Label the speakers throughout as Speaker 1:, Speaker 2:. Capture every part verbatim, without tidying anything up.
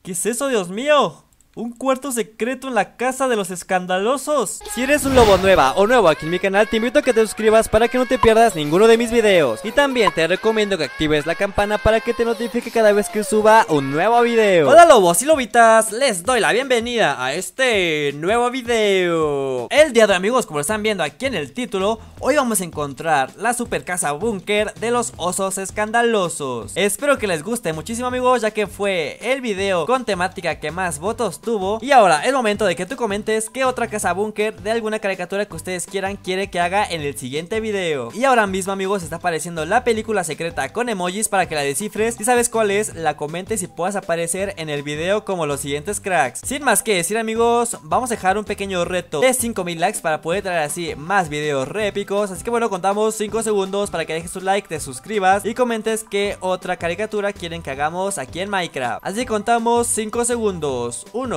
Speaker 1: ¿Qué es eso, Dios mío? Un cuarto secreto en la casa de los escandalosos. Si eres un lobo nueva o nuevo aquí en mi canal, te invito a que te suscribas para que no te pierdas ninguno de mis videos. Y también te recomiendo que actives la campana para que te notifique cada vez que suba un nuevo video. Hola lobos y lobitas, les doy la bienvenida a este nuevo video. El día de hoy, amigos, como lo están viendo aquí en el título, hoy vamos a encontrar la super casa búnker de los osos escandalosos. Espero que les guste muchísimo, amigos, ya que fue el video con temática que más votos tuvo. Y ahora es momento de que tú comentes qué otra casa búnker de alguna caricatura que ustedes quieran quiere que haga en el siguiente video. Y ahora mismo, amigos, está apareciendo la película secreta con emojis para que la descifres. Si sabes cuál es, la comentes y puedas aparecer en el video como los siguientes cracks. Sin más que decir, amigos, vamos a dejar un pequeño reto de cinco mil likes para poder traer así más videos re épicos. Así que bueno, contamos cinco segundos para que dejes tu like, te suscribas y comentes qué otra caricatura quieren que hagamos aquí en Minecraft. Así que contamos cinco segundos. uno,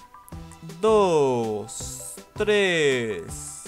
Speaker 1: dos, tres,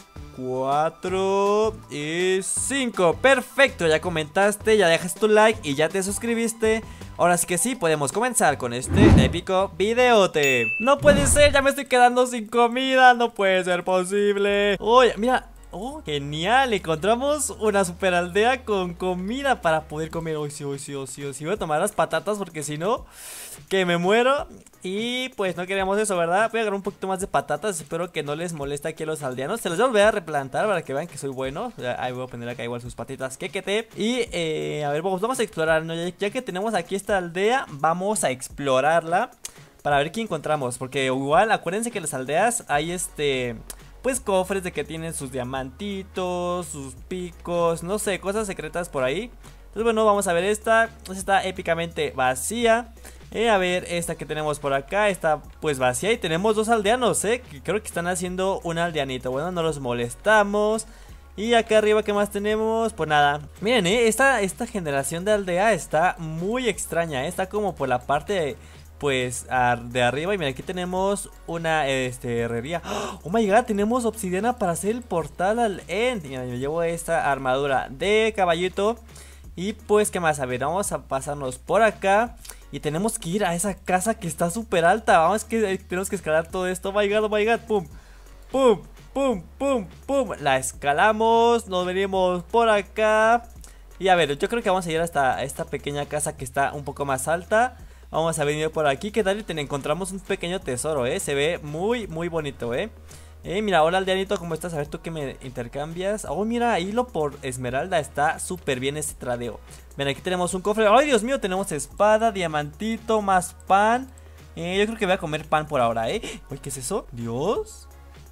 Speaker 1: cuatro y cinco. Perfecto, ya comentaste, ya dejas tu like y ya te suscribiste. Ahora sí que sí, podemos comenzar con este épico videote. No puede ser, ya me estoy quedando sin comida. No puede ser posible. Oye, mira. Oh, genial, encontramos una super aldea con comida para poder comer. Hoy sí, hoy sí, hoy sí, hoy sí. Voy a tomar las patatas porque si no, que me muero. Y pues no queríamos eso, ¿verdad? Voy a agarrar un poquito más de patatas. Espero que no les moleste aquí a los aldeanos. Se los voy a volver a replantar para que vean que soy bueno. Ahí voy a poner acá igual sus patitas, quequete. Y eh, a ver, vamos, vamos a explorar, ¿no? Ya, ya que tenemos aquí esta aldea, vamos a explorarla para ver qué encontramos. Porque igual, acuérdense que en las aldeas hay este... pues cofres de que tienen sus diamantitos, sus picos, no sé, cosas secretas por ahí. Entonces bueno, vamos a ver esta. Esta está épicamente vacía. eh, A ver, esta que tenemos por acá está pues vacía. Y tenemos dos aldeanos, eh que creo que están haciendo un aldeanito. Bueno, no los molestamos. Y acá arriba, ¿qué más tenemos? Pues nada, miren, eh, esta, esta generación de aldea está muy extraña, eh. Está como por la parte de... pues de arriba. Y mira, aquí tenemos una este, herrería. Oh my god, tenemos obsidiana para hacer el portal al end. Mira, yo llevo esta armadura de caballito. Y pues, ¿qué más? A ver, vamos a pasarnos por acá. Y tenemos que ir a esa casa que está súper alta. Vamos, que tenemos que escalar todo esto. Oh my god, oh my god, pum, pum, pum, pum, pum. La escalamos, nos venimos por acá. Y a ver, yo creo que vamos a ir hasta esta pequeña casa que está un poco más alta. Vamos a venir por aquí, ¿qué tal? Y te encontramos un pequeño tesoro, ¿eh? Se ve muy, muy bonito, ¿eh? Eh, mira, hola aldeanito, ¿cómo estás? A ver, ¿tú qué me intercambias? Oh, mira, hilo por esmeralda, está súper bien este tradeo. Ven, aquí tenemos un cofre. ¡Ay, Dios mío! Tenemos espada, diamantito, más pan. Eh, yo creo que voy a comer pan por ahora, ¿eh? Uy, ¿qué es eso? ¿Dios?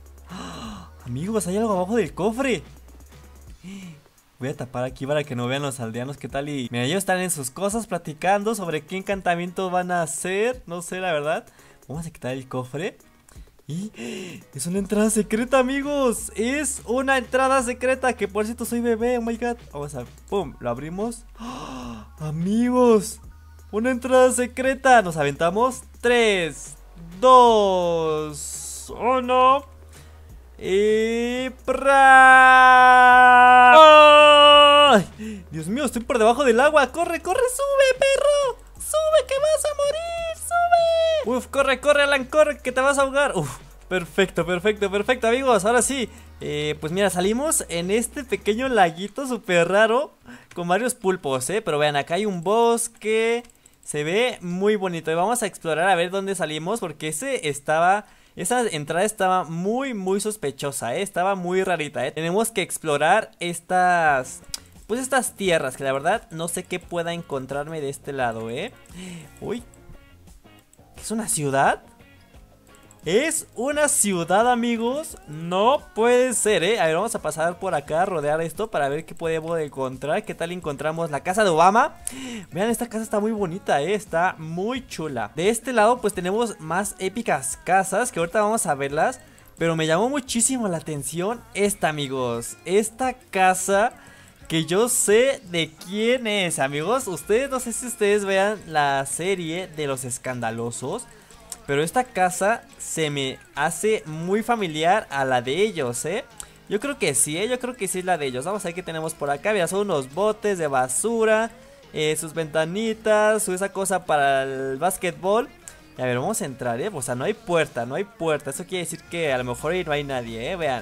Speaker 1: ¡Ah! Amigos, hay algo abajo del cofre. Voy a tapar aquí para que no vean los aldeanos qué tal. Y mira, ellos están en sus cosas platicando sobre qué encantamiento van a hacer. No sé, la verdad. Vamos a quitar el cofre. Y es una entrada secreta, amigos. Es una entrada secreta. Que por cierto soy bebé, oh my god. Vamos a, pum, lo abrimos. ¡Oh! Amigos, una entrada secreta. Nos aventamos. Tres, dos, uno. Y... ¡ay! Dios mío, estoy por debajo del agua. ¡Corre, corre! ¡Sube, perro! ¡Sube, que vas a morir! ¡Sube! Uf, corre, corre, Alan, corre, que te vas a ahogar. Uf, perfecto, perfecto, perfecto, amigos. Ahora sí, eh, pues mira, salimos en este pequeño laguito súper raro con varios pulpos, eh. Pero vean, acá hay un bosque. Se ve muy bonito. Y vamos a explorar a ver dónde salimos, porque ese estaba... esa entrada estaba muy, muy sospechosa, ¿eh? Estaba muy rarita, ¿eh? Tenemos que explorar estas... pues estas tierras, que la verdad no sé qué pueda encontrarme de este lado, ¿eh? Uy, ¿es una ciudad? ¿Es una ciudad, amigos? No puede ser, ¿eh? A ver, vamos a pasar por acá, a rodear esto para ver qué podemos encontrar. ¿Qué tal encontramos la casa de Obama? Vean, esta casa está muy bonita, ¿eh? Está muy chula. De este lado, pues tenemos más épicas casas, que ahorita vamos a verlas. Pero me llamó muchísimo la atención esta, amigos. Esta casa... que yo sé de quién es, amigos. Ustedes, no sé si ustedes vean la serie de los escandalosos, pero esta casa se me hace muy familiar a la de ellos, ¿eh? Yo creo que sí, ¿eh? Yo creo que sí es la de ellos. Vamos a ver qué tenemos por acá. Mira, son unos botes de basura, eh, sus ventanitas, su esa cosa para el básquetbol. Y a ver, vamos a entrar, eh, o sea, no hay puerta, no hay puerta. Eso quiere decir que a lo mejor ahí no hay nadie, eh, vean.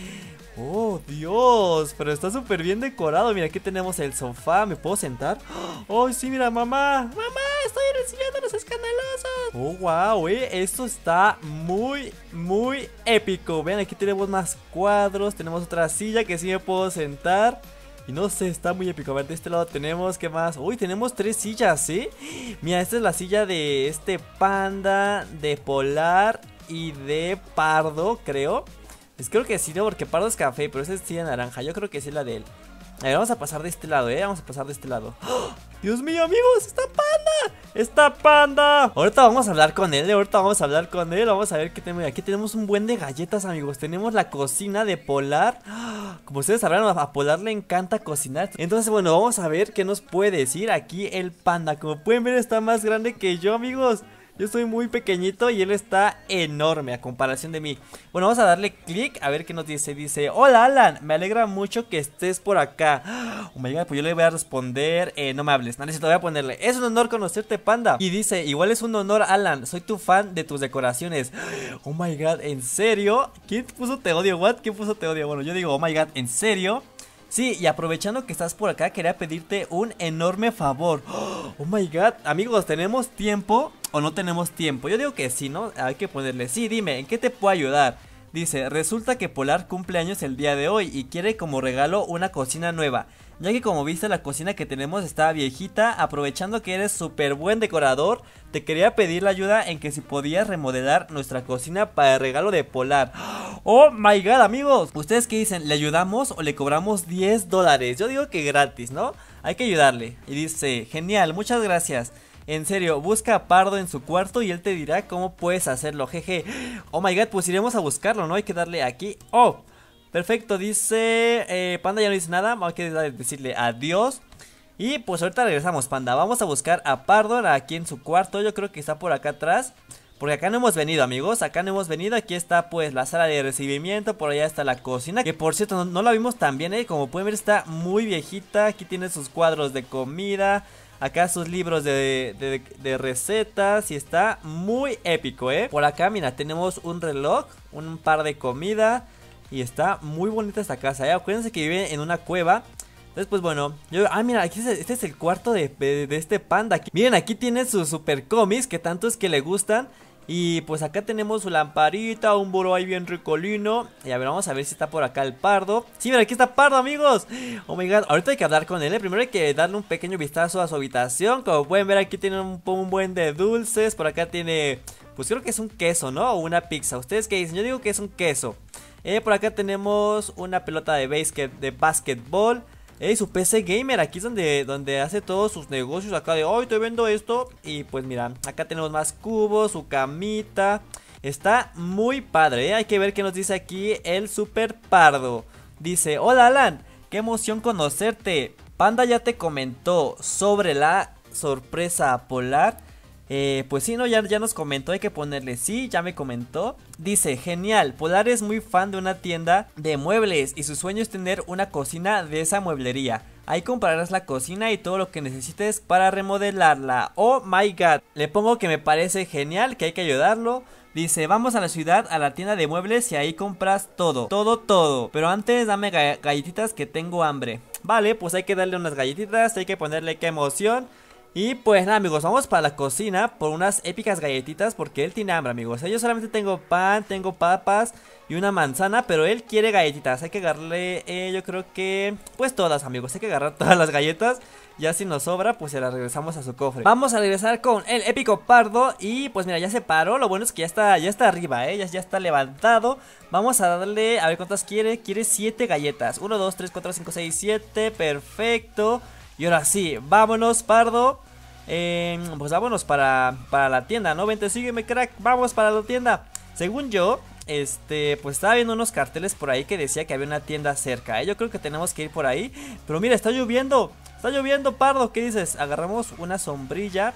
Speaker 1: Oh, Dios, pero está súper bien decorado. Mira, aquí tenemos el sofá, ¿me puedo sentar? Oh, sí, mira, mamá. Mamá, estoy recibiendo los escandalosos. Oh, wow, eh, esto está muy, muy épico. Vean, aquí tenemos más cuadros. Tenemos otra silla que sí me puedo sentar. Y no sé, está muy épico. A ver, de este lado tenemos, ¿qué más? Uy, tenemos tres sillas, ¿sí? Mira, esta es la silla de este panda, de polar y de pardo, creo. Pues creo que sí, no, porque pardo es café, pero esa es silla naranja. Yo creo que sí es la de él. A ver, vamos a pasar de este lado, ¿eh? Vamos a pasar de este lado. ¡Oh! ¡Dios mío, amigos! ¡Está panda! ¡Está panda! Ahorita vamos a hablar con él, ¿eh? Ahorita vamos a hablar con él. Vamos a ver qué tenemos. Aquí tenemos un buen de galletas, amigos. Tenemos la cocina de Polar. Como ustedes sabrán, a Polar le encanta cocinar. Entonces, bueno, vamos a ver qué nos puede decir aquí el panda. Como pueden ver, está más grande que yo, amigos. Yo soy muy pequeñito y él está enorme a comparación de mí. Bueno, vamos a darle clic a ver qué nos dice. Dice, hola Alan, me alegra mucho que estés por acá. Oh my god, pues yo le voy a responder, eh, no me hables, no necesito, voy a ponerle, es un honor conocerte, panda. Y dice, igual es un honor, Alan, soy tu fan de tus decoraciones. Oh my god, ¿en serio? ¿Quién puso te odio? ¿What? ¿Quién puso te odio? Bueno, yo digo, oh my god, ¿en serio? Sí, y aprovechando que estás por acá, quería pedirte un enorme favor. Oh my god, amigos, ¿tenemos tiempo o no tenemos tiempo? Yo digo que sí, ¿no? Hay que ponerle, sí, dime, ¿en qué te puedo ayudar? Dice, resulta que Polar cumple años el día de hoy y quiere como regalo una cocina nueva. Ya que como viste la cocina que tenemos está viejita, aprovechando que eres súper buen decorador, te quería pedir la ayuda en que si podías remodelar nuestra cocina para el regalo de Polar. Oh my god, amigos, ¿ustedes qué dicen? ¿Le ayudamos o le cobramos diez dólares? Yo digo que gratis, ¿no? Hay que ayudarle. Y dice, genial, muchas gracias. En serio, busca a Pardo en su cuarto y él te dirá cómo puedes hacerlo, jeje. Oh my god, pues iremos a buscarlo, ¿no? Hay que darle aquí. Oh, perfecto, dice eh, Panda ya no dice nada, hay que decirle adiós. Y pues ahorita regresamos, Panda. Vamos a buscar a Pardo aquí en su cuarto. Yo creo que está por acá atrás, porque acá no hemos venido, amigos. Acá no hemos venido, aquí está pues la sala de recibimiento. Por allá está la cocina, que por cierto no, no la vimos tan bien, eh. Como pueden ver está muy viejita. Aquí tiene sus cuadros de comida, acá sus libros de, de, de recetas. Y está muy épico, eh. Por acá, mira, tenemos un reloj, un par de comida. Y está muy bonita esta casa, eh. Acuérdense que vive en una cueva. Entonces pues bueno, yo, ah mira, aquí es, este es el cuarto de, de, de este panda aquí. Miren, aquí tiene sus super cómics, que tanto es que le gustan. Y pues acá tenemos su lamparita, un buró ahí bien ricolino. Y a ver, vamos a ver si está por acá el Pardo. Sí, mira, aquí está Pardo, amigos. Oh my god, ahorita hay que hablar con él, ¿eh? Primero hay que darle un pequeño vistazo a su habitación. Como pueden ver, aquí tiene un, un buen de dulces. Por acá tiene, pues creo que es un queso, ¿no? O una pizza. ¿Ustedes qué dicen? Yo digo que es un queso. eh, Por acá tenemos una pelota de basket, de básquetbol. Eh, su P C gamer, aquí es donde, donde hace todos sus negocios. Acá de, hoy te vendo esto. Y pues mira, acá tenemos más cubos, su camita. Está muy padre, ¿eh? Hay que ver qué nos dice aquí el Super Pardo. Dice, hola Alan, qué emoción conocerte. Panda ya te comentó sobre la sorpresa polar. Eh, pues sí, no, ya, ya nos comentó, hay que ponerle sí, ya me comentó. Dice, genial, Polar es muy fan de una tienda de muebles y su sueño es tener una cocina de esa mueblería. Ahí comprarás la cocina y todo lo que necesites para remodelarla. Oh my god, le pongo que me parece genial, que hay que ayudarlo. Dice, vamos a la ciudad, a la tienda de muebles y ahí compras todo, todo, todo. Pero antes dame ga galletitas que tengo hambre. Vale, pues hay que darle unas galletitas, hay que ponerle qué emoción. Y pues nada, amigos, vamos para la cocina por unas épicas galletitas porque él tiene hambre, amigos. Yo solamente tengo pan, tengo papas y una manzana, pero él quiere galletitas. Hay que agarrarle, eh, yo creo que, pues todas, amigos. Hay que agarrar todas las galletas. Ya si nos sobra, pues se las regresamos a su cofre. Vamos a regresar con el épico Pardo. Y pues mira, ya se paró. Lo bueno es que ya está, ya está arriba, eh. Ya, ya está levantado. Vamos a darle, a ver cuántas quiere. Quiere siete galletas. uno, dos, tres, cuatro, cinco, seis, siete. Perfecto. Y ahora sí, vámonos, Pardo. Eh, pues vámonos para, para la tienda, ¿no? Vente, sígueme, crack. Vamos para la tienda. Según yo, este, pues estaba viendo unos carteles por ahí que decía que había una tienda cerca, ¿eh? Yo creo que tenemos que ir por ahí. Pero mira, está lloviendo. Está lloviendo, Pardo. ¿Qué dices? Agarramos una sombrilla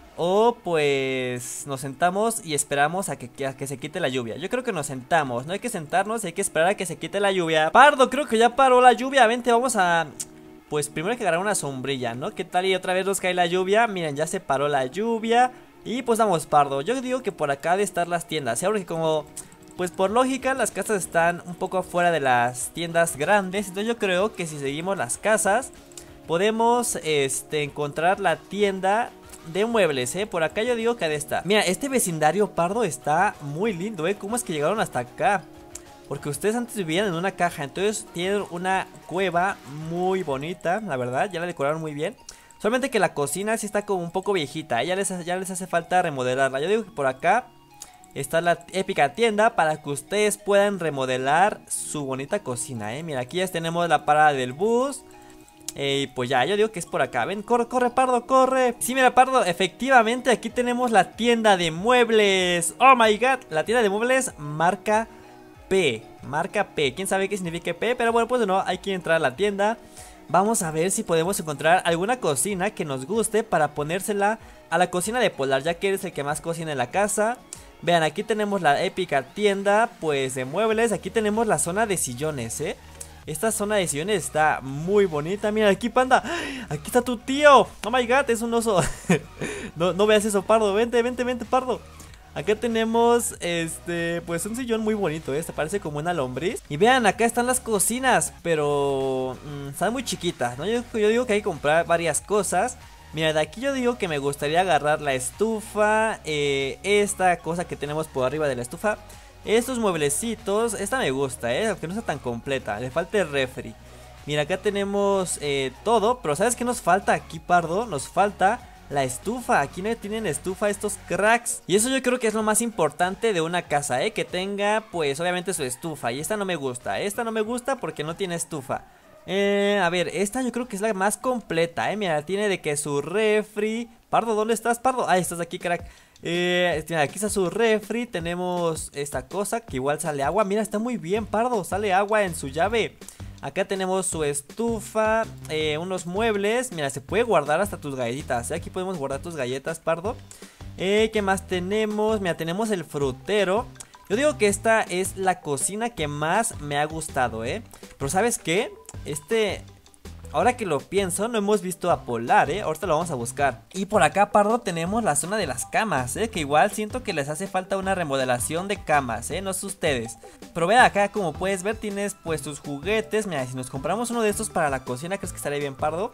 Speaker 1: o pues nos sentamos y esperamos a que, a que se quite la lluvia. Yo creo que nos sentamos. No hay que sentarnos, hay que esperar a que se quite la lluvia. Pardo, creo que ya paró la lluvia. Vente, vamos a... Pues primero hay que agarrar una sombrilla, ¿no? ¿Qué tal y otra vez nos cae la lluvia? Miren, ya se paró la lluvia. Y pues vamos, Pardo, yo digo que por acá de estar las tiendas, ¿eh? Porque como, pues por lógica las casas están un poco afuera de las tiendas grandes. Entonces yo creo que si seguimos las casas podemos este, encontrar la tienda de muebles, ¿eh? Por acá yo digo que ha de estar. Mira, este vecindario, Pardo, está muy lindo, ¿eh? ¿Cómo es que llegaron hasta acá? Porque ustedes antes vivían en una caja, entonces tienen una cueva muy bonita, la verdad, ya la decoraron muy bien. Solamente que la cocina sí está como un poco viejita, ¿eh? ya, les, ya les hace falta remodelarla. Yo digo que por acá está la épica tienda para que ustedes puedan remodelar su bonita cocina, ¿eh? Mira, aquí ya tenemos la parada del bus. Eh, y pues ya, yo digo que es por acá. Ven, corre, corre, Pardo, corre. Sí, mira, Pardo, efectivamente aquí tenemos la tienda de muebles. Oh my god, la tienda de muebles marca P. Marca P, quién sabe qué significa P, pero bueno, pues no, hay que entrar a la tienda. Vamos a ver si podemos encontrar alguna cocina que nos guste para ponérsela a la cocina de Polar, ya que eres el que más cocina en la casa. Vean, aquí tenemos la épica tienda, pues, de muebles. Aquí tenemos la zona de sillones, ¿eh? Esta zona de sillones está muy bonita. Mira, aquí, Panda, aquí está tu tío. Oh my god, es un oso. no, no veas eso, Pardo, vente, vente, vente, Pardo. Acá tenemos, este, pues un sillón muy bonito, ¿eh? Se parece como una lombriz. Y vean, acá están las cocinas, pero mmm, están muy chiquitas, ¿no? Yo, yo digo que hay que comprar varias cosas. Mira, de aquí yo digo que me gustaría agarrar la estufa, eh, esta cosa que tenemos por arriba de la estufa, estos mueblecitos. Esta me gusta, ¿eh? Aunque no está tan completa, le falta el refri. Mira, acá tenemos eh, todo, pero ¿sabes qué nos falta aquí, Pardo? Nos falta la estufa. Aquí no tienen estufa estos cracks. Y eso yo creo que es lo más importante de una casa, ¿eh? Que tenga, pues, obviamente su estufa. Y esta no me gusta. Esta no me gusta porque no tiene estufa. Eh, a ver, esta yo creo que es la más completa, ¿eh? Mira, tiene de que su refri. Pardo, ¿dónde estás, Pardo? Ah, estás aquí, crack. Eh, mira, aquí está su refri. Tenemos esta cosa que igual sale agua. Mira, está muy bien, Pardo. Sale agua en su llave. Acá tenemos su estufa, eh, unos muebles. Mira, se puede guardar hasta tus galletitas, ¿eh? Aquí podemos guardar tus galletas, Pardo. eh, ¿Qué más tenemos? Mira, tenemos el frutero. Yo digo que esta es la cocina que más me ha gustado, ¿eh? Pero ¿sabes qué? Este... Ahora que lo pienso, no hemos visto a Polar, ¿eh? Ahorita lo vamos a buscar. Y por acá, Pardo, tenemos la zona de las camas, ¿eh? Que igual siento que les hace falta una remodelación de camas, ¿eh? No sé ustedes. Pero ve acá, como puedes ver, tienes pues tus juguetes. Mira, si nos compramos uno de estos para la cocina, ¿crees que estaría bien, Pardo?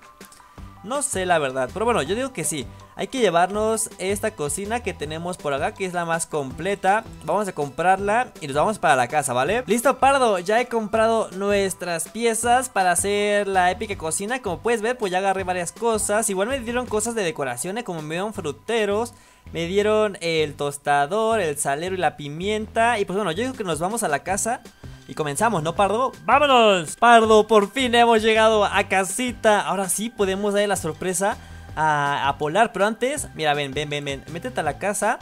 Speaker 1: No sé la verdad, pero bueno, yo digo que sí. Hay que llevarnos esta cocina que tenemos por acá, que es la más completa. Vamos a comprarla y nos vamos para la casa, ¿vale? Listo, Pardo, ya he comprado nuestras piezas para hacer la épica cocina. Como puedes ver, pues ya agarré varias cosas. Igual me dieron cosas de decoración, ¿eh? Como me dieron fruteros, me dieron el tostador, el salero y la pimienta. Y pues bueno, yo digo que nos vamos a la casa y comenzamos, ¿no, Pardo? ¡Vámonos! Pardo, por fin hemos llegado a casita. Ahora sí podemos darle la sorpresa a, a Polar. Pero antes, mira, ven, ven, ven, ven. Métete a la casa.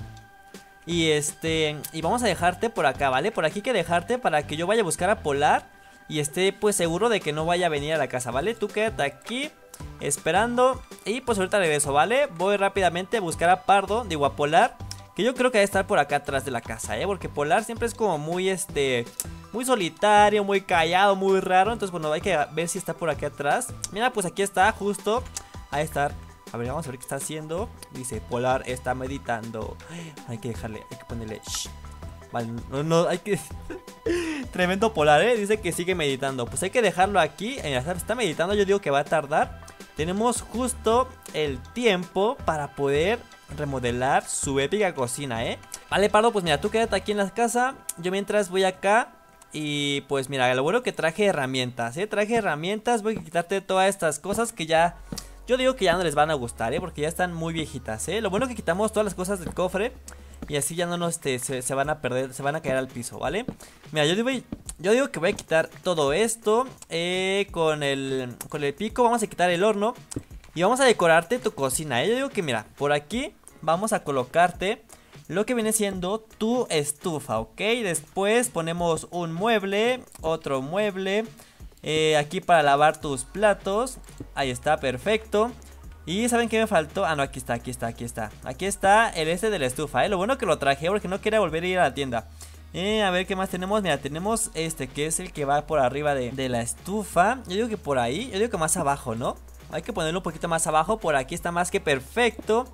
Speaker 1: Y este, y vamos a dejarte por acá, ¿vale? Por aquí hay que dejarte para que yo vaya a buscar a Polar y esté pues seguro de que no vaya a venir a la casa, ¿vale? Tú quédate aquí esperando y pues ahorita regreso, ¿vale? Voy rápidamente a buscar a Pardo, digo a Polar, que yo creo que debe estar por acá atrás de la casa, ¿eh? Porque Polar siempre es como muy, este... muy solitario, muy callado, muy raro. Entonces, bueno, hay que ver si está por aquí atrás. Mira, pues aquí está, justo. Ahí está. A ver, vamos a ver qué está haciendo. Dice, Polar está meditando. Hay que dejarle, hay que ponerle... Shh. Vale, no, no, hay que... Tremendo Polar, ¿eh? Dice que sigue meditando. Pues hay que dejarlo aquí. Está meditando, yo digo que va a tardar. Tenemos justo el tiempo para poder remodelar su épica cocina, ¿eh? Vale, Pardo, pues mira, tú quédate aquí en la casa. Yo mientras voy acá. Y pues mira, lo bueno que traje herramientas, ¿eh? Traje herramientas, voy a quitarte todas estas cosas que ya... Yo digo que ya no les van a gustar, ¿eh? Porque ya están muy viejitas, ¿eh? Lo bueno que quitamos todas las cosas del cofre y así ya no nos este, se, se van a perder, se van a caer al piso, ¿vale? Mira, yo digo, yo digo que voy a quitar todo esto eh, con, el, con el pico vamos a quitar el horno y vamos a decorarte tu cocina, ¿eh? Yo digo que mira, por aquí vamos a colocarte lo que viene siendo tu estufa, ¿ok? Después ponemos un mueble, otro mueble, eh, aquí para lavar tus platos. Ahí está, perfecto. Y ¿saben qué me faltó? Ah, no, aquí está, aquí está, aquí está. Aquí está el este de la estufa, ¿eh? Lo bueno que lo traje porque no quería volver a ir a la tienda. Eh, a ver qué más tenemos. Mira, tenemos este que es el que va por arriba de, de la estufa. Yo digo que por ahí, yo digo que más abajo, ¿no? Hay que ponerlo un poquito más abajo. Por aquí está más que perfecto.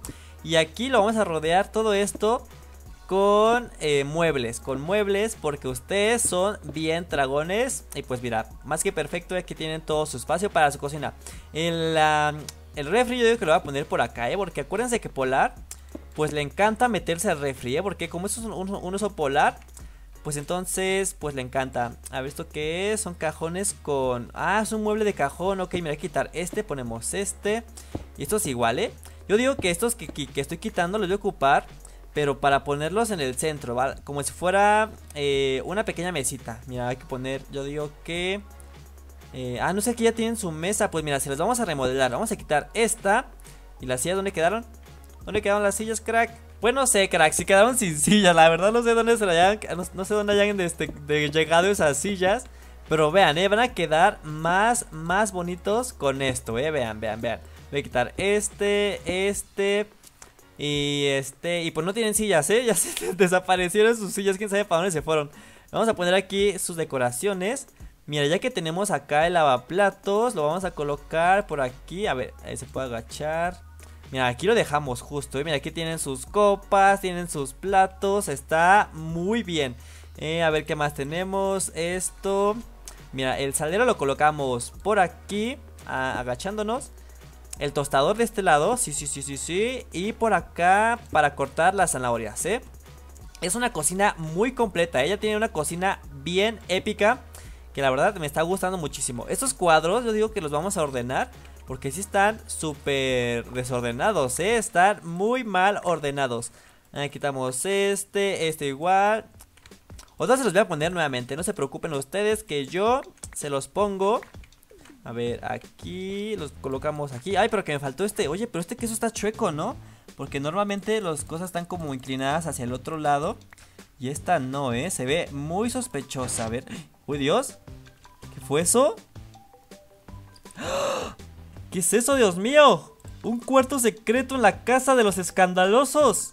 Speaker 1: Y aquí lo vamos a rodear todo esto con eh, muebles, con muebles, porque ustedes son bien dragones. Y pues mira, más que perfecto, aquí tienen todo su espacio para su cocina. El, uh, el refri yo digo que lo voy a poner por acá, ¿eh? Porque acuérdense que Polar, pues le encanta meterse al refri, ¿eh? Porque como es un, un, un oso polar, pues entonces, pues le encanta. A ver, ¿esto qué es? Son cajones con... Ah, es un mueble de cajón. Ok, mira, voy a quitar este, ponemos este. Y esto es igual, ¿eh? Yo digo que estos que, que, que estoy quitando los voy a ocupar, pero para ponerlos en el centro, ¿vale? Como si fuera eh, una pequeña mesita. Mira, hay que poner, yo digo que... Eh, ah, no sé, aquí ya tienen su mesa. Pues mira, se las vamos a remodelar. Vamos a quitar esta. ¿Y las sillas dónde quedaron? ¿Dónde quedaron las sillas, crack? Pues no sé, crack, si quedaron sin sillas. La verdad no sé dónde se la hayan, no, no sé dónde hayan de, de, de llegado esas sillas. Pero vean, eh, van a quedar más, más bonitos con esto, eh. Vean, vean, vean. Voy a quitar este, este... Y este, y pues no tienen sillas, ¿eh? Ya se desaparecieron sus sillas, quién sabe para dónde se fueron. Vamos a poner aquí sus decoraciones. Mira, ya que tenemos acá el lavaplatos, lo vamos a colocar por aquí. A ver, ahí se puede agachar. Mira, aquí lo dejamos justo, ¿eh? Mira, aquí tienen sus copas, tienen sus platos. Está muy bien. eh, A ver, ¿qué más tenemos? Esto. Mira, el salero lo colocamos por aquí, a, agachándonos. El tostador de este lado, sí, sí, sí, sí, sí. Y por acá para cortar las zanahorias, ¿eh? Es una cocina muy completa. Ella tiene una cocina bien épica, que la verdad me está gustando muchísimo. Estos cuadros yo digo que los vamos a ordenar, porque sí están súper desordenados, ¿eh? Están muy mal ordenados. Ahí quitamos este, este igual. Otros se los voy a poner nuevamente, no se preocupen ustedes que yo se los pongo. A ver, aquí los colocamos aquí. Ay, pero que me faltó este. Oye, pero este queso está chueco, ¿no? Porque normalmente las cosas están como inclinadas hacia el otro lado. Y esta no, ¿eh? Se ve muy sospechosa. A ver. Uy, Dios. ¿Qué fue eso? ¿Qué es eso, Dios mío? Un cuarto secreto en la casa de los escandalosos.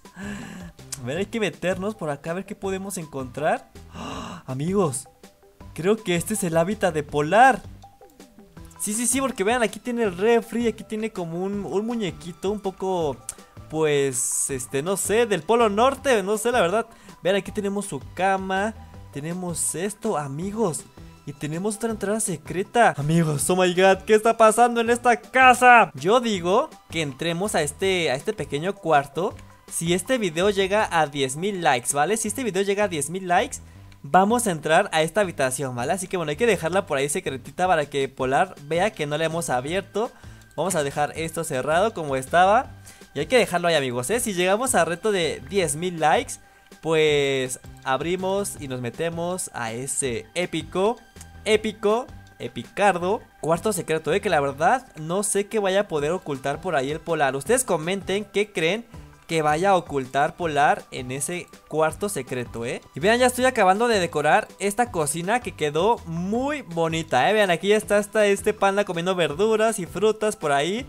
Speaker 1: A ver, hay que meternos por acá a ver qué podemos encontrar. Amigos, creo que este es el hábitat de Polar. Sí, sí, sí, porque vean, aquí tiene el refri, aquí tiene como un, un muñequito un poco, pues, este, no sé, del Polo Norte, no sé, la verdad. Vean, aquí tenemos su cama, tenemos esto, amigos, y tenemos otra entrada secreta. Amigos, oh my god, ¿qué está pasando en esta casa? Yo digo que entremos a este, a este pequeño cuarto si este video llega a diez mil likes, ¿vale? Si este video llega a diez mil likes, vamos a entrar a esta habitación, ¿vale? Así que bueno, hay que dejarla por ahí secretita para que Polar vea que no la hemos abierto. Vamos a dejar esto cerrado como estaba. Y hay que dejarlo ahí, amigos, ¿eh? Si llegamos al reto de diez mil likes, pues abrimos y nos metemos a ese épico, épico, epicardo cuarto secreto, ¿eh? Que la verdad no sé qué vaya a poder ocultar por ahí el Polar. Ustedes comenten qué creen que vaya a ocultar Polar en ese cuarto secreto, ¿eh? Y vean, ya estoy acabando de decorar esta cocina que quedó muy bonita, ¿eh? Vean, aquí ya está, está este panda comiendo verduras y frutas por ahí.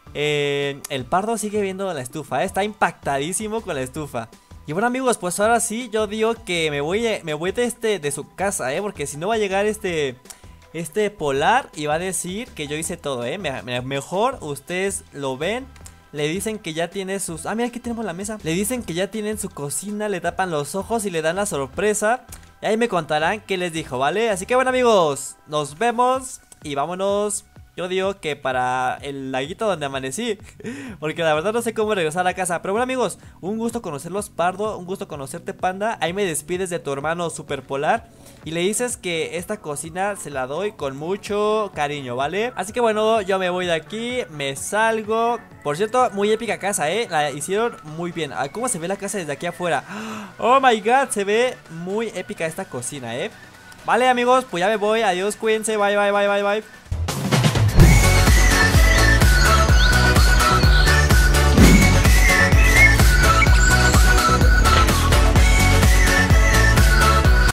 Speaker 1: eh, El pardo sigue viendo la estufa, ¿eh? Está impactadísimo con la estufa. Y bueno, amigos, pues ahora sí, yo digo que me voy, me voy de, este, de su casa, ¿eh? Porque si no va a llegar este... Este Polar y va a decir que yo hice todo, ¿eh? Me, me, mejor ustedes lo ven. Le dicen que ya tiene sus... Ah, mira, aquí tenemos la mesa. Le dicen que ya tienen su cocina, le tapan los ojos y le dan la sorpresa. Y ahí me contarán qué les dijo, ¿vale? Así que bueno, amigos, nos vemos y vámonos. Yo digo que para el laguito donde amanecí, porque la verdad no sé cómo regresar a casa. Pero bueno, amigos, un gusto conocerlos, Pardo, un gusto conocerte, Panda. Ahí me despides de tu hermano Superpolar y le dices que esta cocina se la doy con mucho cariño, ¿vale? Así que bueno, yo me voy de aquí, me salgo. Por cierto, muy épica casa, ¿eh? La hicieron muy bien. Ah, ¿cómo se ve la casa desde aquí afuera? Oh my god, se ve muy épica esta cocina, ¿eh? Vale, amigos, pues ya me voy. Adiós, cuídense, bye, bye, bye, bye, bye.